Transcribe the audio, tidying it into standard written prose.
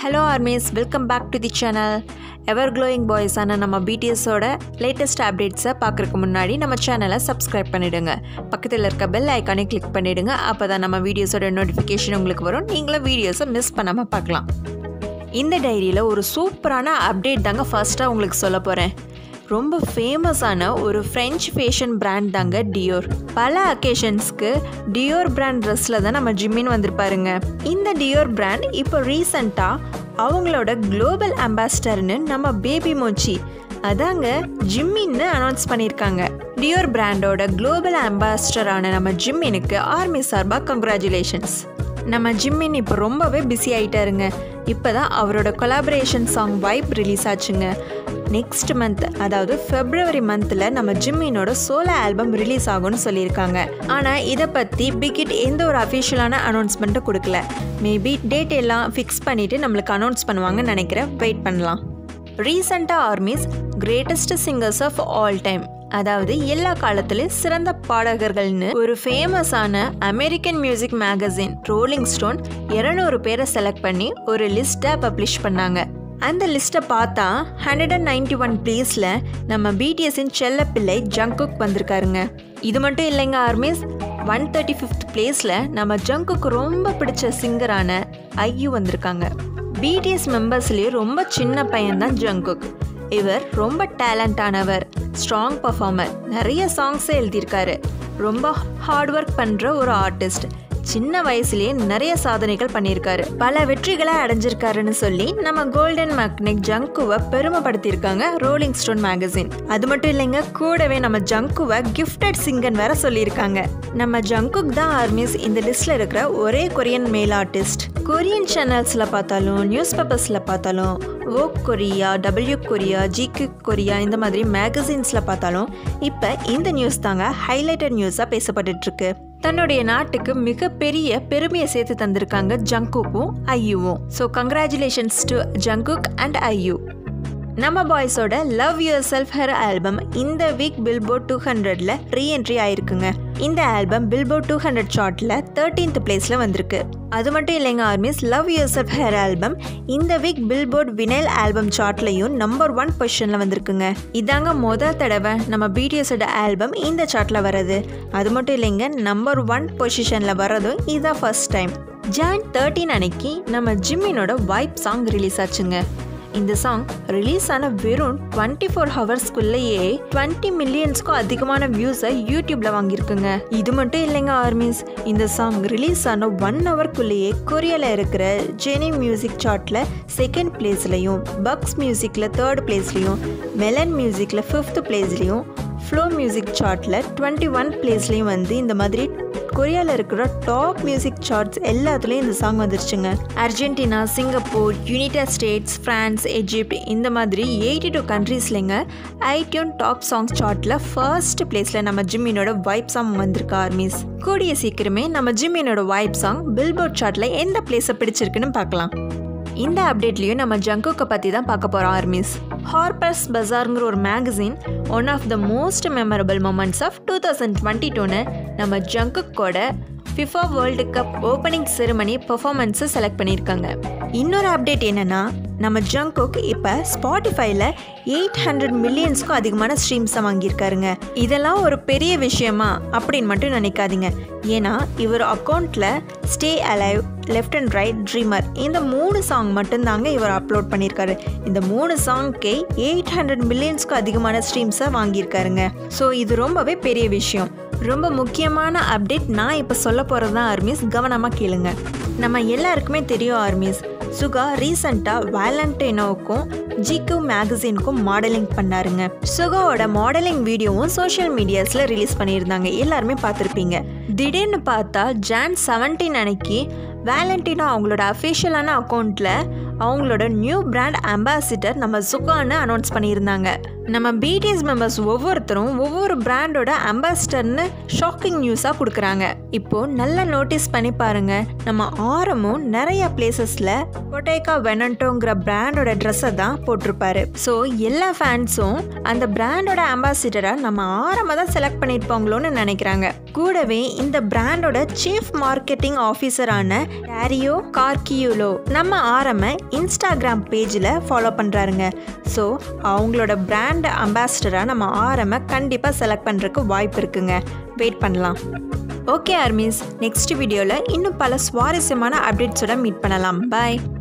Hello armies, welcome back to the channel. Ever glowing boys ஆன நம்ம BTSயோட latest அப்டேட்ஸை பார்க்கறதுக்கு முன்னாடி நம்ம சேனலை சப்ஸ்கிரைப் பண்ணிடுங்க. பக்கத்தில் இருக்க பெல் ஐக்கானை கிளிக் பண்ணிடுங்க. அப்பதான் நம்ம வீடியோஸோட நோட்டிஃபிகேஷன் உங்களுக்கு வரும். நீங்களும் வீடியோஸை மிஸ் பண்ணாம பார்க்கலாம். இந்த டைரியில் ஒரு சூப்பரான அப்டேட் தாங்க ஃபர்ஸ்ட்டாக உங்களுக்கு சொல்ல போகிறேன். ரொம்ப ஃபேமஸான ஒரு ஃப்ரெஞ்ச் ஃபேஷன் பிராண்ட் தாங்க டியோர். பல அக்கேஷன்ஸ்க்கு டியோர் பிராண்ட் ட்ரெஸ்ஸில் தான் நம்ம ஜிம்மின் வந்திருப்பாருங்க. இந்த டியோர் பிராண்ட் இப்போ ரீசெண்டாக அவங்களோட குளோபல் அம்பாசிடர்னு நம்ம பேபி மோச்சி அதாங்க ஜிம்மின்னு அனௌன்ஸ் பண்ணியிருக்காங்க. டியோர் பிராண்டோட குளோபல் அம்பாசிடரான நம்ம ஜிம்மினுக்கு ஆர்மி சார்பாக கங்க்ராச்சுலேஷன்ஸ். நம்ம ஜிம்மின் இப்போ ரொம்பவே பிஸி ஆகிட்டாருங்க. இப்போ தான் அவரோட கொலாபரேஷன் சாங் வைப் ரிலீஸ் ஆச்சுங்க. நெக்ஸ்ட் மந்த் அதாவது ஃபெப்ரவரி மந்தில் நம்ம ஜிம்மினோட சோலோ ஆல்பம் ரிலீஸ் ஆகும்னு சொல்லியிருக்காங்க. ஆனால் இதை பற்றி பிகிட் எந்த ஒரு அஃபிஷியலான அனௌன்ஸ்மெண்ட்டும் கொடுக்கல. மேபி டேட் எல்லாம் ஃபிக்ஸ் பண்ணிவிட்டு நம்மளுக்கு அனௌன்ஸ் பண்ணுவாங்கன்னு நினைக்கிறேன். வெயிட் பண்ணலாம். ரீசெண்டாக armys greatest singers of all time அதாவது எல்லா காலத்துலேயும் சிறந்த பாடகர்கள்னு ஒரு ஃபேமஸான American music magazine Rolling Stone 200 பேரை செலக்ட் பண்ணி ஒரு லிஸ்ட்டை பப்ளிஷ் பண்ணாங்க. அந்த லிஸ்ட்டை பார்த்தா 191 பிளேஸில் நம்ம BTSயின் செல்ல பிள்ளை ஜங்குக் வந்திருக்காருங்க. இது மட்டும் இல்லைங்க ஆர்மிஸ், 135th பிளேஸில் நம்ம ஜங்குக்கு ரொம்ப பிடிச்ச சிங்கரான ஐயூ வந்திருக்காங்க. BTS மெம்பர்ஸ்லேயே ரொம்ப சின்ன பையன்தான் ஜங்குக். இவர் ரொம்ப டேலண்டானவர், ஸ்ட்ராங் பர்ஃபார்மர், நிறைய சாங்ஸை எழுதியிருக்காரு. ரொம்ப ஹார்ட் ஒர்க் பண்ணுற ஒரு ஆர்டிஸ்ட். சின்ன வயசுலேயே நிறைய சாதனைகள் பண்ணியிருக்காரு. பல வெற்றிகளை அடைஞ்சிருக்காருன்னு சொல்லி நம்ம கோல்டன் மேக்னெக் ஜங்குவை பெருமைப்படுத்தியிருக்காங்க ரோலிங் ஸ்டோன் மேகசின். அது மட்டும் இல்லைங்க, கூடவே நம்ம ஜங்குவை கிஃப்டட் சிங்கர் வேற சொல்லியிருக்காங்க. நம்ம ஜங்குக் தான் ஆர்மிஸ் இந்த லிஸ்ட்ல இருக்கிற ஒரே கொரியன் மேல் ஆர்டிஸ்ட். கொரியன் சேனல்ஸில் பார்த்தாலும் நியூஸ் பேப்பர்ஸில் பார்த்தாலும் Vogue Korea, W Korea, GQ Korea இந்த மாதிரி மேகசின்ஸில் பார்த்தாலும் இப்போ இந்த நியூஸ் தாங்க ஹைலைட்டட் நியூஸாக பேசப்பட்டுருக்கு. தன்னுடைய நாட்டுக்கு மிகப்பெரிய பெருமையை சேர்த்து தந்திருக்காங்க ஜங்குக்கும் ஐயூவும். So congratulations to Jungkook and IU. நம்ம பாய்ஸோட love yourself her album இந்த வீக் பில்போர்ட் 200ல ரீஎன்ட்ரி ஆயிருக்குங்க. இந்த ஆல்பம் பில்போர்ட் 200 சார்ட்ல 13th பிளேஸ்ல வந்திருக்கு. அது மட்டும் இல்லைங்க armys, love yourself her album இந்த வீக் பில்போர்ட் வினைல் ஆல்பம் சார்ட்லையும் நம்பர் 1 பொசிஷன்ல வந்திருக்குங்க. இதாங்க முதல் தடவை நம்ம BTSயோட ஆல்பம் இந்த சார்ட்ல வர்றது. அது மட்டும் இல்லைங்க, நம்பர் 1 பொசிஷன்ல வர்றதும் இதான் ஃபர்ஸ்ட் டைம். ஜான் 13 அன்னைக்கு நம்ம ஜிம்மினோட வைப் சாங் ரிலீஸ் ஆச்சுங்க. இந்த சாங் ரிலீஸ் ஆன வெறும் 24 ஹவர்ஸ்க்குள்ளேயே 20 மில்லியன்ஸ்க்கும் அதிகமான வியூஸை யூடியூப்ல வாங்கியிருக்குங்க. இது மட்டும் இல்லைங்க ஆர்மிஸ், இந்த சாங் ரிலீஸ் ஆன 1 ஹவர்க்குள்ளேயே கொரியால இருக்கிற ஜெனி மியூசிக் சார்ட்ல 2nd பிளேஸ்லையும், பக்ஸ் மியூசிக்ல 3rd பிளேஸ்லையும், மெலன் மியூசிக்ல 5th பிளேஸ்லையும், ஃப்ளோ மியூசிக் சார்ட்ல 21 பிளேஸ்லையும் வந்து இந்த மாதிரி கொரியாவில் இருக்கிற டாப் மியூசிக் சார்ட்ஸ் எல்லாத்துலேயும் இந்த சாங் வந்துருச்சுங்க. Argentina, Singapore, United States, France, Egypt இந்த மாதிரி 82 கண்ட்ரீஸ்லைங்க ஐடியூன் டாப் சாங்ஸ் சார்ட்டில் ஃபர்ஸ்ட் பிளேஸில் நம்ம ஜிம்மினோட வைப் சாங் வந்திருக்கு ஆர்மிஸ். கூடிய சீக்கிரமே நம்ம ஜிம்மினோட வைப் சாங் பில்போர்ட் சார்ட்டில் எந்த பிளேஸை பிடிச்சிருக்குன்னு பார்க்கலாம். இந்த அப்டேட்லேயும் நம்ம ஜங்குக்கை பற்றி தான் பார்க்க போகிறோம் ஆர்மிஸ். ஹார்பர்ஸ் பஜார்ங்கிற ஒரு magazine one of the most memorable moments of 2022ன்னு நம்ம ஜங்குக்கோட FIFA world cup opening ceremony பெர்ஃபார்மன்ஸை செலக்ட் பண்ணியிருக்காங்க. இன்னொரு அப்டேட் என்னென்னா, நம்ம ஜங்குக் இப்போ ஸ்பாட்டிஃபைல 800 மில்லியன்ஸ்க்கும் அதிகமான ஸ்ட்ரீம்ஸை வாங்கியிருக்காருங்க. இதெல்லாம் ஒரு பெரிய விஷயமா அப்படின்னு மட்டும் நினைக்காதீங்க. ஏன்னா இவர் அக்கௌண்ட்டில் stay alive, left and right, dreamer இந்த 3 சாங் மட்டும்தாங்க இவர் அப்லோட் பண்ணியிருக்காரு. இந்த 3 சாங்க்கே 800 மில்லியன்ஸ்க்கும் அதிகமான ஸ்ட்ரீம்ஸை வாங்கியிருக்காருங்க. ஸோ இது ரொம்பவே பெரிய விஷயம். ரொம்ப முக்கியமான அப்டேட் நான் இப்போ சொல்ல போகிறது தான் ஆர்மிஸ், கவனமாக கேளுங்க. நம்ம எல்லாருக்குமே தெரியும் ஆர்மிஸ், சுகா ரீசெண்டாக வேலண்டைனோவுக்கும் GQ மேகசினுக்கும் மாடலிங் பண்ணாருங்க. சுகாவோட மாடலிங் வீடியோவும் சோஷியல் மீடியாஸில் ரிலீஸ் பண்ணியிருந்தாங்க, எல்லாருமே பார்த்துருப்பீங்க. திடீர்னு பார்த்தா ஜான் 17 அன்னைக்கு வேலண்டினோ அவங்களோட அஃபிஷியலான அக்கௌண்ட்டில் அவங்களோட நியூ பிராண்ட் அம்பாசிடர் நம்ம சுகான்னு அனௌன்ஸ் பண்ணியிருந்தாங்க. நம்ம BTS மெம்பர்ஸ் ஒவ்வொருத்தரும் ஒவ்வொரு பிராண்டோட அம்பாசிடர்னு ஷாக்கிங் நியூஸாக கொடுக்குறாங்க. இப்போது நல்லா நோட்டீஸ் பண்ணி பாருங்கள், நம்ம ஆரமும் நிறைய பிளேசஸில் பொட்டேகா வெனண்டோங்கிற பிராண்டோட ட்ரெஸ்ஸை தான் போட்டிருப்பாரு. ஸோ எல்லா ஃபேன்ஸும் அந்த பிராண்டோட அம்பாசிடராக நம்ம ஆரமாக தான் செலக்ட் பண்ணியிருப்பாங்களோன்னு நினைக்கிறாங்க. கூடவே இந்த பிராண்டோட சீஃப் மார்க்கெட்டிங் ஆஃபீஸரான டாரியோ கார்கியூலோ நம்ம ஆரமை இன்ஸ்டாகிராம் பேஜில் ஃபாலோ பண்ணுறாருங்க. ஸோ அவங்களோட பிராண்ட் அம்பாசிடராக நம்ம ஆரமை கண்டிப்பாக செலக்ட் பண்ணுறதுக்கு வாய்ப்பு இருக்குங்க. வெயிட் பண்ணலாம். ஓகே ஆர்மிஸ், நெக்ஸ்ட் வீடியோவில் இன்னும் பல சுவாரஸ்யமான அப்டேட்ஸோட மீட் பண்ணலாம். பாய்.